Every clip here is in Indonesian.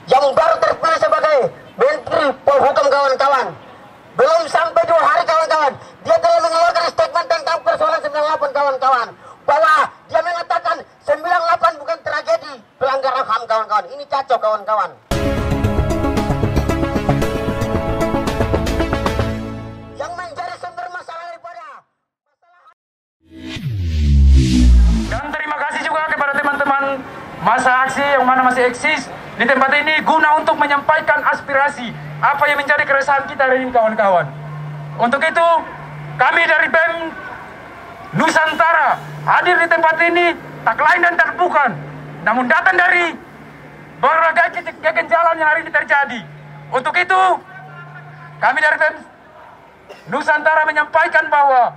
yang baru terpilih sebagai Menteri Polhukam kawan-kawan. Belum sampai 2 hari kawan-kawan, dia telah mengeluarkan statement tentang persoalan 98 kawan-kawan. Bahwa dia mengatakan 98 bukan tragedi pelanggaran HAM kawan-kawan. Ini cacok kawan-kawan. Yang menjadi sumber masalah daripada Dan terima kasih juga kepada teman-teman masa aksi yang mana masih eksis di tempat ini guna untuk menyampaikan aspirasi apa yang menjadi keresahan kita hari ini kawan-kawan. Untuk itu kami dari BEM Nusantara hadir di tempat ini tak lain dan tak bukan, namun datang dari berbagai kegenjalan yang hari ini terjadi. Untuk itu kami dari BEM Nusantara menyampaikan bahwa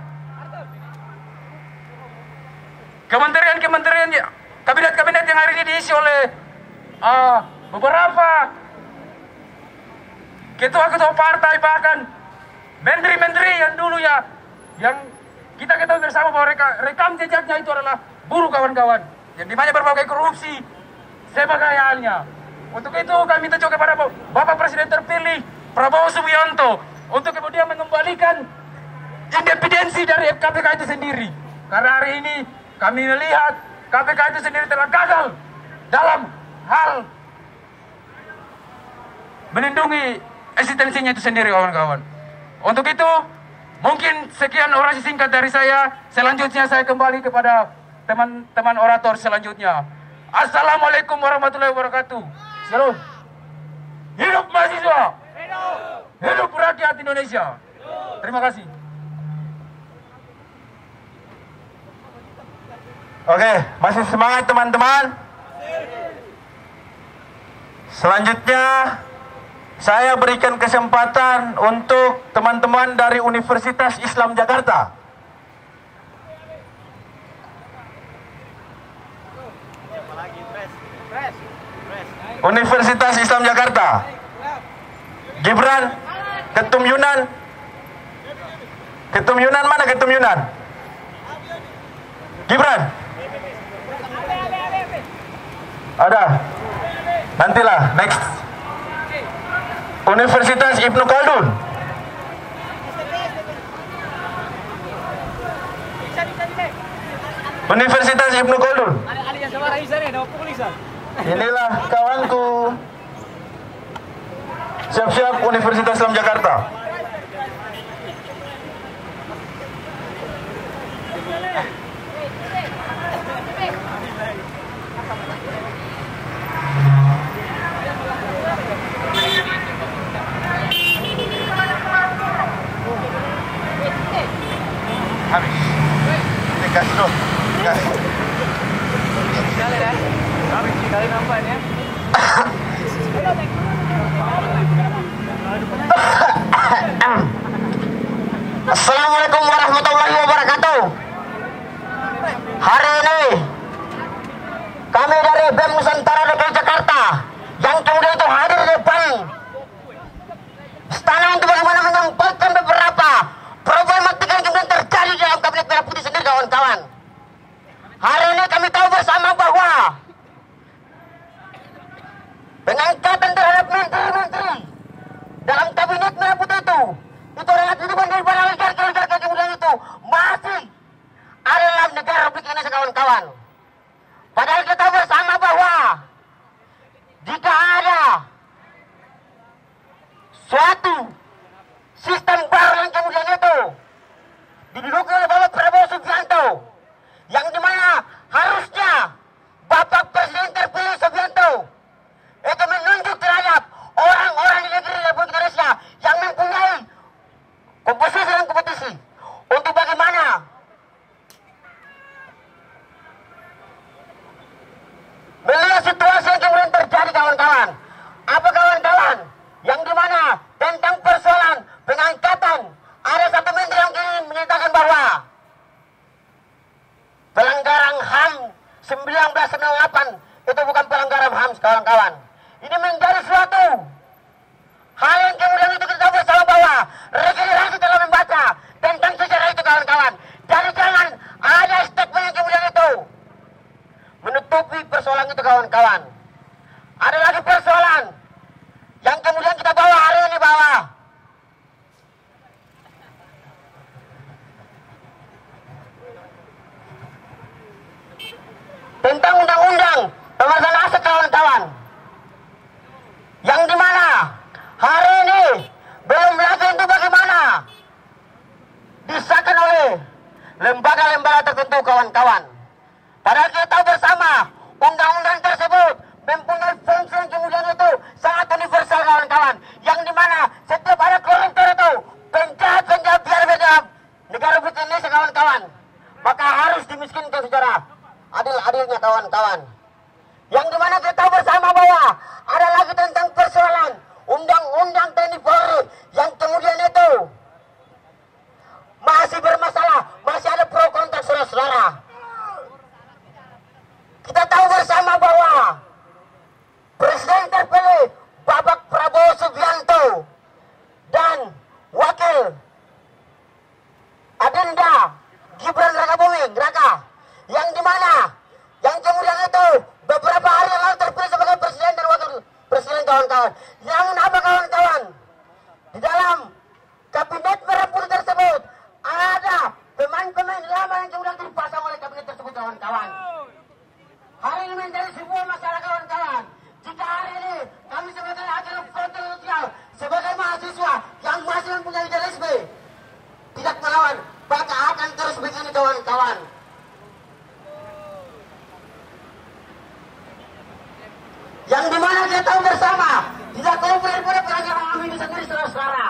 kementerian-kementerian, kabinet-kabinet yang hari ini diisi oleh beberapa ketua-ketua partai, bahkan menteri-menteri yang dulu yang kita ketahui bersama bahwa rekam jejaknya itu adalah buruk kawan-kawan, yang dimana berbagai korupsi sebagai halnya. Untuk itu kami minta juga kepada Bapak Presiden terpilih Prabowo Subianto untuk kemudian mengembalikan independensi dari KPK itu sendiri, karena hari ini kami melihat KPK itu sendiri telah gagal dalam hal melindungi eksistensinya itu sendiri kawan-kawan. Untuk itu mungkin sekian orasi singkat dari saya. Selanjutnya saya kembali kepada teman-teman orator selanjutnya. Assalamualaikum warahmatullahi wabarakatuh. Salam. Hidup mahasiswa. Hidup rakyat Indonesia. Terima kasih. Oke, masih semangat teman-teman? Selanjutnya saya berikan kesempatan untuk teman-teman dari Universitas Islam Jakarta. Universitas Islam Jakarta. Gibran, Ketum Yunan. Ketum Yunan mana Ketum Yunan? Gibran. Ada. Nantilah, next. Universitas Ibnu Khaldun. Universitas Ibnu Khaldun. Inilah kawanku. Siap-siap Universitas Islam Jakarta. Habis. Gas dulu. Gas. Sekali ya. Habis sekali nampaknya. Assalamualaikum warahmatullahi wabarakatuh. Hari ini kami dari BEM Nusantara DKI Jakarta yang kemudian itu hadir di depan istana untuk bagaimana menyampaikan beberapa problematika yang kemudian terjadi dalam Kabinet Merah Putih sendiri kawan-kawan. Hari ini kami tahu bersama bahwa pengangkatan terhadap menteri-menteri dalam Kabinet Merah Putih itu adalah tujuan daripada negara kemudian itu masih ada dalam negara Republik Indonesia kawan-kawan. Padahal kita tahu bersama bahwa jika ada suatu sistem baru yang kemudian itu diduduki oleh Bapak Prabowo Subianto, yang dimana harusnya Bapak Presiden terpilih Subianto itu menunjuk terhadap orang-orang di negeri Republik Indonesia yang mempunyai komposisi dan kompetisi untuk bagaimana melihat situasi yang kemudian terjadi kawan-kawan. Apa kawan-kawan? Yang dimana tentang persoalan pengangkatan ada satu menteri yang ingin menyatakan bahwa pelanggaran HAM 1998 itu bukan pelanggaran HAM kawan-kawan. Ini menjadi suatu hal yang kemudian itu kita bersama bahwa regenerasi telah membaca tentang sejarah itu kawan-kawan. Jadi jangan ada statement yang kemudian itu menutupi persoalan itu kawan-kawan. Ada lagi persoalan kawan-kawan. Padahal kita tahu bersama undang-undang tersebut mempunyai fungsi yang kemudian itu sangat universal kawan-kawan, yang dimana setiap ada koruptor itu penjahat biar beda negara kita Indonesia kawan-kawan, maka harus dimiskinkan secara adil-adilnya kawan-kawan. Yang dimana kita tahu bersama bahwa ada lagi tentang persoalan undang-undang TNI Polri yang kemudian itu masih bermasalah, masih ada pro kontra saudara-saudara. Kita tahu bersama bahwa Presiden terpilih Bapak Prabowo Subianto dan Wakil Adinda Gibran Rakabuming Raka, yang dimana yang kemudian itu beberapa hari yang lalu terpilih sebagai presiden dan wakil presiden kawan-kawan. Yang apa kawan-kawan? Di dalam kabinet merah putih tersebut ada pemain-pemain lama yang kemudian dipasang oleh kabinet tersebut kawan-kawan. Hari ini menjadi sebuah masalah kawan-kawan. Jika hari ini kami sebagai agen frontal sosial, sebagai mahasiswa yang masih mempunyai idealisme tidak melawan, maka akan terus begini kawan-kawan. Yang dimana kita tahu bersama tidak komplit pada pelanggaran kami ini sendiri saudara-saudara.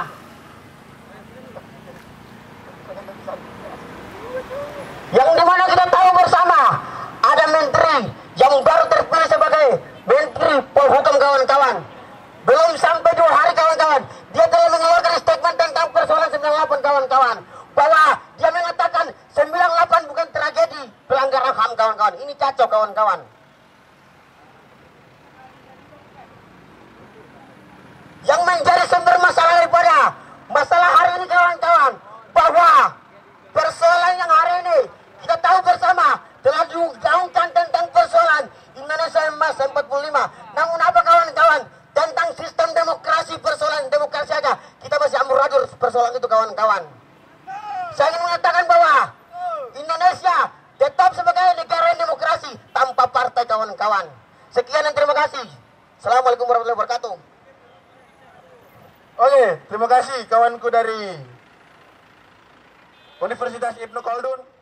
Yang dimana kita tahu bersama ada menteri yang baru terpilih sebagai Menteri Polhukam kawan-kawan. Belum sampai 2 hari kawan-kawan, dia telah mengeluarkan statement tentang persoalan 98 kawan-kawan, bahwa dia mengatakan 98 bukan tragedi pelanggaran HAM kawan-kawan. Ini cacok kawan-kawan. Yang menjadi sumber masalah daripada masalah hari ini kawan-kawan, bahwa persoalan yang hari ini kita tahu bersama telah digaungkan tentang persoalan Indonesia Emas 45. Namun apa kawan-kawan, tentang sistem demokrasi, persoalan demokrasi aja kita masih amburadul persoalan itu kawan-kawan. Saya ingin mengatakan bahwa Indonesia tetap sebagai negara yang demokrasi tanpa partai kawan-kawan. Sekian dan terima kasih. Assalamualaikum warahmatullahi wabarakatuh. Oke, terima kasih kawanku dari Universitas Ibnu Khaldun.